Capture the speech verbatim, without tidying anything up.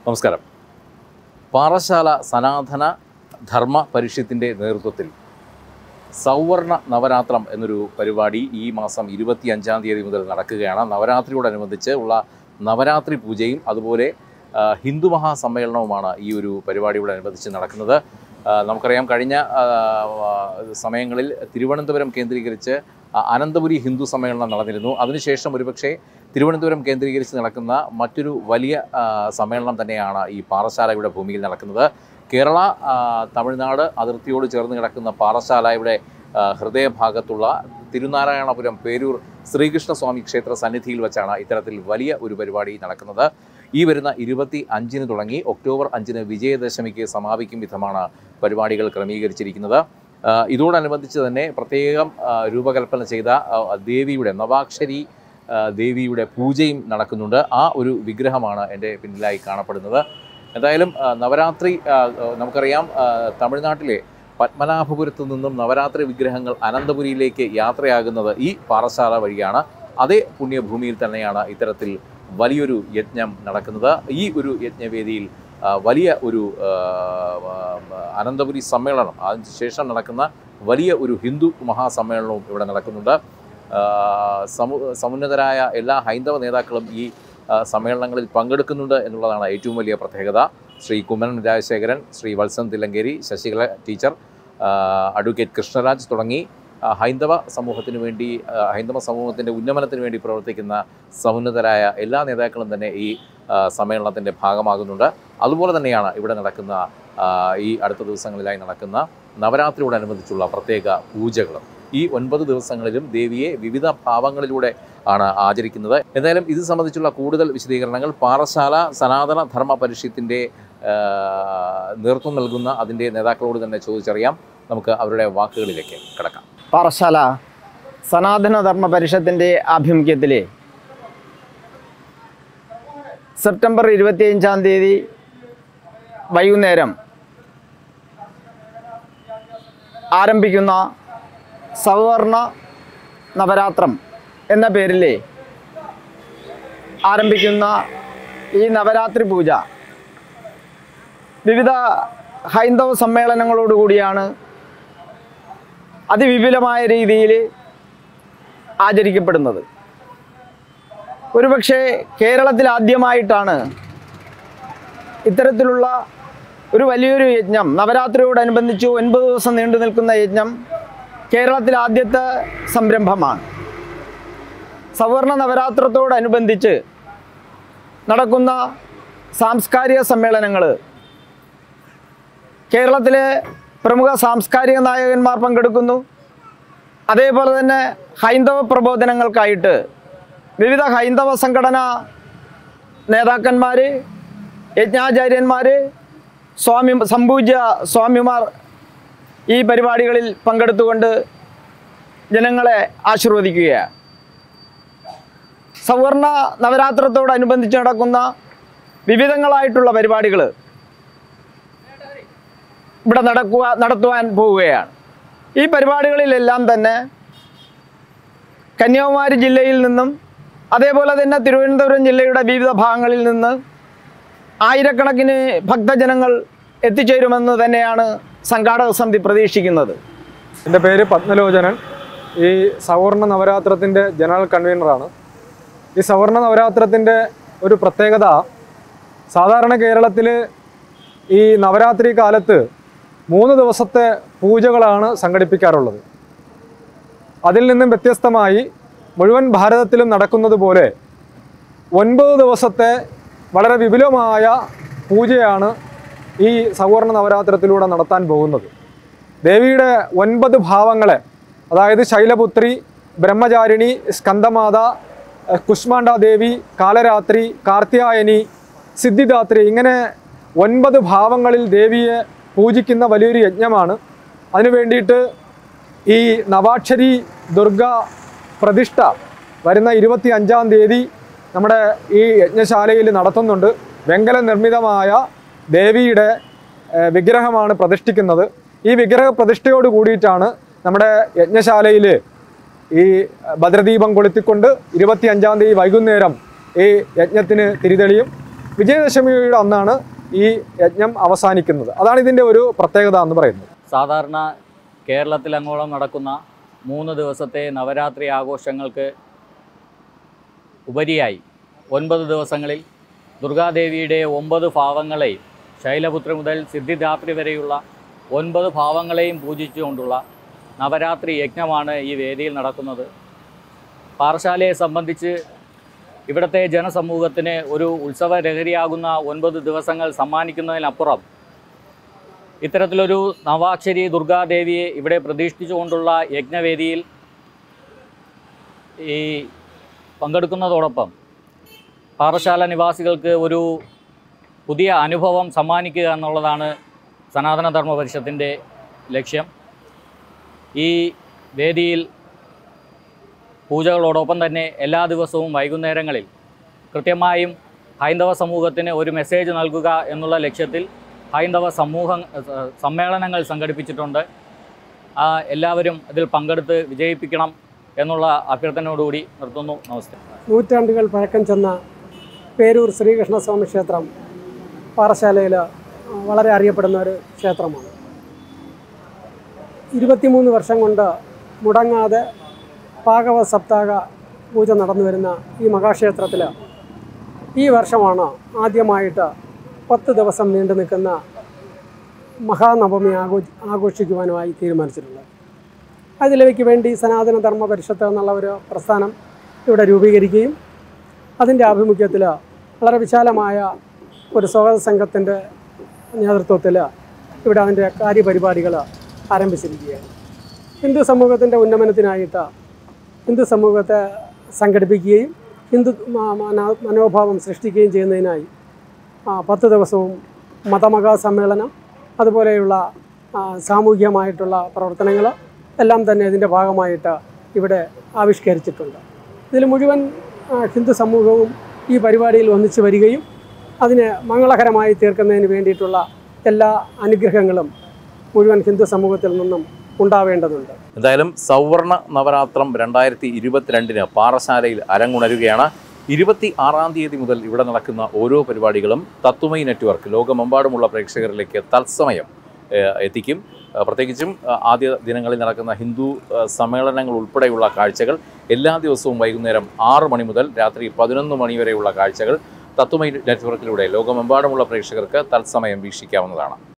നമസ്കാരം. പാറശാല സനാതന ധർമ്മ പരിഷത്തിൻ്റെ നേതൃത്വത്തിൽ സൗവർണ നവരാത്രം എന്നൊരു പരിപാടി ഈ മാസം ഇരുപത്തി അഞ്ചാം തീയതി മുതൽ നടക്കുകയാണ്. നവരാത്രിയോടനുബന്ധിച്ച് ഉള്ള നവരാത്രി പൂജയും അതുപോലെ ഹിന്ദു മഹാസമ്മേളനവുമാണ് ഈ ഒരു പരിപാടിയോടനുബന്ധിച്ച് നടക്കുന്നത്. നമുക്കറിയാം, കഴിഞ്ഞ സമയങ്ങളിൽ തിരുവനന്തപുരം കേന്ദ്രീകരിച്ച് അനന്തപുരി ഹിന്ദു സമ്മേളനം നടന്നിരുന്നു. അതിനുശേഷം ഒരുപക്ഷെ തിരുവനന്തപുരം കേന്ദ്രീകരിച്ച് നടക്കുന്ന മറ്റൊരു വലിയ സമ്മേളനം തന്നെയാണ് ഈ പാറശാലയുടെ ഭൂമിയിൽ നടക്കുന്നത്. കേരള തമിഴ്നാട് അതിർത്തിയോട് ചേർന്ന് കിടക്കുന്ന പാറശാലയുടെ ഹൃദയഭാഗത്തുള്ള തിരുനാരായണപുരം പേരൂർ ശ്രീകൃഷ്ണസ്വാമി ക്ഷേത്ര സന്നിധിയിൽ വെച്ചാണ് ഇത്തരത്തിൽ വലിയ ഒരു പരിപാടി നടക്കുന്നത്. ഈ വരുന്ന ഇരുപത്തി അഞ്ചിന് തുടങ്ങി ഒക്ടോബർ അഞ്ചിന് വിജയദശമിക്ക് സമാപിക്കും വിധമാണ് പരിപാടികൾ ക്രമീകരിച്ചിരിക്കുന്നത്. ഇതോടനുബന്ധിച്ച് തന്നെ പ്രത്യേകം രൂപകൽപ്പന ചെയ്ത ദേവിയുടെ നവാക്ഷരി ദേവിയുടെ പൂജയും നടക്കുന്നുണ്ട്. ആ ഒരു വിഗ്രഹമാണ് എൻ്റെ പിന്നിലായി കാണപ്പെടുന്നത്. എന്തായാലും നവരാത്രി നമുക്കറിയാം, തമിഴ്നാട്ടിലെ പത്മനാഭപുരത്തു നിന്നും നവരാത്രി വിഗ്രഹങ്ങൾ അനന്തപുരിയിലേക്ക് യാത്രയാകുന്നത് ഈ പാറശാല വഴിയാണ്. അതേ പുണ്യഭൂമിയിൽ തന്നെയാണ് ഇത്തരത്തിൽ വലിയൊരു യജ്ഞം നടക്കുന്നത്. ഈ ഒരു യജ്ഞവേദിയിൽ വലിയ ഒരു അനന്തപുരി സമ്മേളനം, അതിനുശേഷം നടക്കുന്ന വലിയ ഒരു ഹിന്ദു മഹാസമ്മേളനവും ഇവിടെ നടക്കുന്നുണ്ട്. സമു സമുന്നതരായ എല്ലാ ഹൈന്ദവ നേതാക്കളും ഈ സമ്മേളനങ്ങളിൽ പങ്കെടുക്കുന്നുണ്ട് എന്നുള്ളതാണ് ഏറ്റവും വലിയ പ്രത്യേകത. ശ്രീ കുമ്മനം രാജശേഖരൻ, ശ്രീ വത്സൻ തില്ലങ്കേരി, ശശികല ടീച്ചർ, അഡ്വക്കേറ്റ് കൃഷ്ണരാജ് തുടങ്ങി ഹൈന്ദവ സമൂഹത്തിന് വേണ്ടി ഹൈന്ദവ സമൂഹത്തിൻ്റെ ഉന്നമനത്തിന് വേണ്ടി പ്രവർത്തിക്കുന്ന സമുന്നതരായ എല്ലാ നേതാക്കളും തന്നെ ഈ സമ്മേളനത്തിൻ്റെ ഭാഗമാകുന്നുണ്ട്. അതുപോലെ തന്നെയാണ് ഇവിടെ നടക്കുന്ന ഈ അടുത്ത ദിവസങ്ങളിലായി നടക്കുന്ന നവരാത്രിയോടനുബന്ധിച്ചുള്ള പ്രത്യേക പൂജകളും. ഈ ഒൻപത് ദിവസങ്ങളിലും ദേവിയെ വിവിധ ഭാവങ്ങളിലൂടെ ആണ് ആചരിക്കുന്നത്. എന്തായാലും ഇത് സംബന്ധിച്ചുള്ള കൂടുതൽ വിശദീകരണങ്ങൾ പാറശാല സനാതന ധർമ്മ പരിഷത്തിൻ്റെ നേതൃത്വം നൽകുന്ന അതിൻ്റെ നേതാക്കളോട് തന്നെ ചോദിച്ചറിയാം. നമുക്ക് അവരുടെ വാക്കുകളിലേക്ക് കിടക്കാം. പാറശാല സനാതന ധർമ്മ പരിഷത്തിൻ്റെ ആഭിമുഖ്യത്തിൽ സെപ്റ്റംബർ ഇരുപത്തിയഞ്ചാം തീയതി വൈകുന്നേരം ആരംഭിക്കുന്ന സൗവർണ നവരാത്രം എന്ന പേരിൽ ആരംഭിക്കുന്ന ഈ നവരാത്രി പൂജ വിവിധ ഹൈന്ദവ സമ്മേളനങ്ങളോടുകൂടിയാണ് അതിവിപുലമായ രീതിയിൽ ആചരിക്കപ്പെടുന്നത്. ഒരുപക്ഷെ കേരളത്തിൽ ആദ്യമായിട്ടാണ് ഇത്തരത്തിലുള്ള ഒരു വലിയൊരു യജ്ഞം, നവരാത്രിയോടനുബന്ധിച്ച് ഒൻപത് ദിവസം നീണ്ടു നിൽക്കുന്ന യജ്ഞം കേരളത്തിൽ ആദ്യത്തെ സംരംഭമാണ്. സവർണ നവരാത്രത്തോടനുബന്ധിച്ച് നടക്കുന്ന സാംസ്കാരിക സമ്മേളനങ്ങൾ കേരളത്തിലെ പ്രമുഖ സാംസ്കാരിക നായകന്മാർ പങ്കെടുക്കുന്നു. അതേപോലെ തന്നെ ഹൈന്ദവ പ്രബോധനങ്ങൾക്കായിട്ട് വിവിധ ഹൈന്ദവ സംഘടനാ നേതാക്കന്മാർ, യജ്ഞാചാര്യന്മാർ, സ്വാമി സംപൂജ്യ സ്വാമിമാർ ഈ പരിപാടികളിൽ പങ്കെടുത്തുകൊണ്ട് ജനങ്ങളെ ആശീർവദിക്കുകയാണ്. സവർണ നവരാത്രത്തോടനുബന്ധിച്ച് നടക്കുന്ന വിവിധങ്ങളായിട്ടുള്ള പരിപാടികൾ ഇവിടെ നടക്കുക നടത്തുവാൻ പോവുകയാണ്. ഈ പരിപാടികളിലെല്ലാം തന്നെ കന്യാകുമാരി ജില്ലയിൽ നിന്നും അതേപോലെ തന്നെ തിരുവനന്തപുരം ജില്ലയുടെ വിവിധ ഭാഗങ്ങളിൽ നിന്ന് ആയിരക്കണക്കിന് ഭക്തജനങ്ങൾ എത്തിച്ചേരുമെന്ന് തന്നെയാണ് സംഘാടക സമിതി പ്രതീക്ഷിക്കുന്നത്. എൻ്റെ പേര് പത്മലോചനൻ. ഈ സവർണ നവരാത്രത്തിൻ്റെ ജനറൽ കൺവീനറാണ്. ഈ സവർണ നവരാത്രത്തിൻ്റെ ഒരു പ്രത്യേകത, സാധാരണ കേരളത്തിൽ ഈ നവരാത്രി കാലത്ത് മൂന്ന് ദിവസത്തെ പൂജകളാണ് സംഘടിപ്പിക്കാറുള്ളത്. അതിൽ നിന്നും വ്യത്യസ്തമായി മുഴുവൻ ഭാരതത്തിലും നടക്കുന്നത് പോലെ ഒൻപത് ദിവസത്തെ വളരെ വിപുലമായ പൂജയാണ് ഈ സവർണ നവരാത്രത്തിലൂടെ നടത്താൻ പോകുന്നത്. ദേവിയുടെ ഒൻപത് ഭാവങ്ങളെ, അതായത് ശൈലപുത്രി, ബ്രഹ്മചാരിണി, സ്കന്ദമാത, കുഷ്മാണ്ഡ ദേവി, കാലരാത്രി, കാർത്യായനി, സിദ്ധിദാത്രി, ഇങ്ങനെ ഒൻപത് ഭാവങ്ങളിൽ ദേവിയെ പൂജിക്കുന്ന വലിയൊരു യജ്ഞമാണ്. അതിനു വേണ്ടിയിട്ട് ഈ നവാക്ഷരി ദുർഗ പ്രതിഷ്ഠ വരുന്ന ഇരുപത്തി അഞ്ചാം തീയതി നമ്മുടെ ഈ യജ്ഞശാലയിൽ നടത്തുന്നുണ്ട്. വെങ്കല നിർമ്മിതമായ ദേവിയുടെ വിഗ്രഹമാണ് പ്രതിഷ്ഠിക്കുന്നത്. ഈ വിഗ്രഹ പ്രതിഷ്ഠയോട് കൂടിയിട്ടാണ് നമ്മുടെ യജ്ഞശാലയിൽ ഈ ഭദ്രദീപം കൊളുത്തിക്കൊണ്ട് ഇരുപത്തി അഞ്ചാം തീയതി വൈകുന്നേരം ഈ യജ്ഞത്തിന് തിരിതെളിയും. വിജയദശമിയുടെ അന്നാണ് ഈ യജ്ഞം അവസാനിക്കുന്നത്. അതാണ് ഇതിൻ്റെ ഒരു പ്രത്യേകത എന്ന് പറയുന്നത്. സാധാരണ കേരളത്തിലങ്ങോളം നടക്കുന്ന മൂന്ന് ദിവസത്തെ നവരാത്രി ആഘോഷങ്ങൾക്ക് ഉപരിയായി ഒൻപത് ദിവസങ്ങളിൽ ദുർഗാദേവിയുടെ ഒമ്പത് ഭാവങ്ങളെയും ശൈലപുത്രി മുതൽ സിദ്ധിദാത്രി വരെയുള്ള ഒൻപത് ഭാവങ്ങളെയും പൂജിച്ചുകൊണ്ടുള്ള നവരാത്രി യജ്ഞമാണ് ഈ വേദിയിൽ നടക്കുന്നത്. പാറശാലയെ സംബന്ധിച്ച് ഇവിടുത്തെ ജനസമൂഹത്തിന് ഒരു ഉത്സവ ലഹരിയാകുന്ന ഒൻപത് ദിവസങ്ങൾ സമ്മാനിക്കുന്നതിനപ്പുറം ഇത്തരത്തിലൊരു നവാക്ഷരി ദുർഗാദേവിയെ ഇവിടെ പ്രതിഷ്ഠിച്ചുകൊണ്ടുള്ള യജ്ഞവേദിയിൽ ഈ പങ്കെടുക്കുന്നതോടൊപ്പം പാറശാല നിവാസികൾക്ക് ഒരു പുതിയ അനുഭവം സമ്മാനിക്കുക എന്നുള്ളതാണ് സനാതനധർമ്മ പരിഷത്തിൻ്റെ ലക്ഷ്യം. ഈ വേദിയിൽ പൂജകളോടൊപ്പം തന്നെ എല്ലാ ദിവസവും വൈകുന്നേരങ്ങളിൽ കൃത്യമായും ഹൈന്ദവ സമൂഹത്തിന് ഒരു മെസ്സേജ് നൽകുക എന്നുള്ള ലക്ഷ്യത്തിൽ ഹൈന്ദവ സമൂഹ സമ്മേളനങ്ങൾ സംഘടിപ്പിച്ചിട്ടുണ്ട്. എല്ലാവരും ഇതിൽ പങ്കെടുത്ത് വിജയിപ്പിക്കണം എന്നുള്ള അഭ്യർത്ഥനയോടുകൂടി നിർത്തുന്നു. നമസ്തേ. നൂറ്റാണ്ടുകൾ പഴക്കം ചെന്ന പേരൂർ ശ്രീകൃഷ്ണസ്വാമി ക്ഷേത്രം പാറശാലയിൽ വളരെ അറിയപ്പെടുന്ന ഒരു ക്ഷേത്രമാണ്. ഇരുപത്തിമൂന്ന് വർഷം കൊണ്ട് മുടങ്ങാതെ ഭാഗവ സപ്താഹ പൂജ നടന്നു വരുന്ന ഈ മഹാക്ഷേത്രത്തിൽ ഈ വർഷമാണ് ആദ്യമായിട്ട് പത്ത് ദിവസം നീണ്ടു നിൽക്കുന്ന മഹാനവമി ആഘോ ആഘോഷിക്കുവാനുമായി തീരുമാനിച്ചിട്ടുള്ളത്. അതിലേക്ക് വേണ്ടി സനാതനധർമ്മ പരിഷത്ത് എന്നുള്ള ഒരു പ്രസ്ഥാനം ഇവിടെ രൂപീകരിക്കുകയും അതിൻ്റെ ആഭിമുഖ്യത്തിൽ വളരെ വിശാലമായ ഒരു സ്വാഗത സംഘത്തിൻ്റെ നേതൃത്വത്തിൽ ഇവിടെ അതിൻ്റെ കാര്യപരിപാടികൾ ആരംഭിച്ചിരിക്കുകയാണ്. ഹിന്ദു സമൂഹത്തിൻ്റെ ഉന്നമനത്തിനായിട്ട് ഹിന്ദു സമൂഹത്തെ സംഘടിപ്പിക്കുകയും ഹിന്ദു മനോഭാവം സൃഷ്ടിക്കുകയും ചെയ്യുന്നതിനായി പത്ത് ദിവസവും മതമഹാസമ്മേളനം അതുപോലെയുള്ള സാമൂഹികമായിട്ടുള്ള പ്രവർത്തനങ്ങൾ എല്ലാം തന്നെ ഇതിൻ്റെ ഭാഗമായിട്ട് ഇവിടെ ആവിഷ്കരിച്ചിട്ടുണ്ട്. ഇതിൽ മുഴുവൻ ഹിന്ദു സമൂഹവും ഈ പരിപാടിയിൽ ഒന്നിച്ചു വരികയും അതിനെ മംഗളകരമായി തീർക്കുന്നതിന് വേണ്ടിയിട്ടുള്ള എല്ലാ അനുഗ്രഹങ്ങളും മുഴുവൻ ഹിന്ദു സമൂഹത്തിൽ നിന്നും ഉണ്ടാവേണ്ടതുണ്ട്. എന്തായാലും സൗവർണ നവരാത്രം രണ്ടായിരത്തി ഇരുപത്തിരണ്ടിന് പാറശാലയിൽ അരങ്ങുണരുകയാണ്. ഇരുപത്തി ആറാം തീയതി മുതൽ ഇവിടെ നടക്കുന്ന ഓരോ പരിപാടികളും തത്വമയി നെറ്റ്വർക്ക് ലോകമെമ്പാടുമുള്ള പ്രേക്ഷകരിലേക്ക് തത്സമയം എത്തിക്കും. പ്രത്യേകിച്ചും ആദ്യ ദിനങ്ങളിൽ നടക്കുന്ന ഹിന്ദു സമ്മേളനങ്ങൾ ഉൾപ്പെടെയുള്ള കാഴ്ചകൾ എല്ലാ ദിവസവും വൈകുന്നേരം ആറ് മണി മുതൽ രാത്രി പതിനൊന്ന് മണി വരെയുള്ള കാഴ്ചകൾ തത്വമയി നെറ്റ്വർക്കിലൂടെ ലോകമെമ്പാടുമുള്ള പ്രേക്ഷകർക്ക് തത്സമയം വീക്ഷിക്കാവുന്നതാണ്.